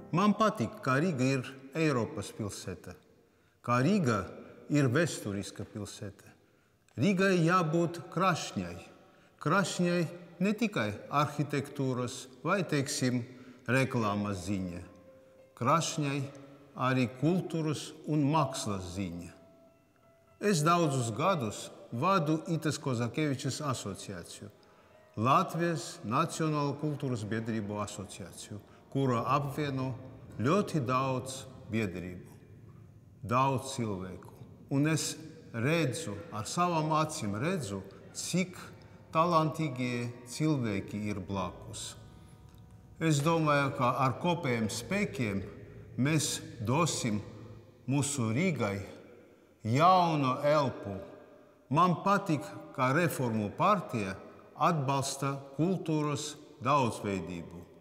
Man patīk, ka Rīga ir Eiropas pilsēta, ka Rīga ir vēsturiska pilsēta. Rīgai jābūt krašņai. Krašņai ne tikai arhitektūras vai, teiksim, reklāmas ziņa. Krašņai arī kultūras un mākslas ziņa. Es daudzus gadus vadu Itas Kozakevičas asociāciju, Latvijas Nacionālo kultūras biedrību asociāciju, kura apvieno ļoti daudz biedrību, daudz cilvēku. Un es redzu, ar savām acīm redzu, cik talantīgi cilvēki ir blakus. Es domāju, ka ar kopējiem spēkiem mēs dosim mūsu Rīgai jaunu elpu. Man patīk, ka Reformu partija atbalsta kultūras daudzveidību.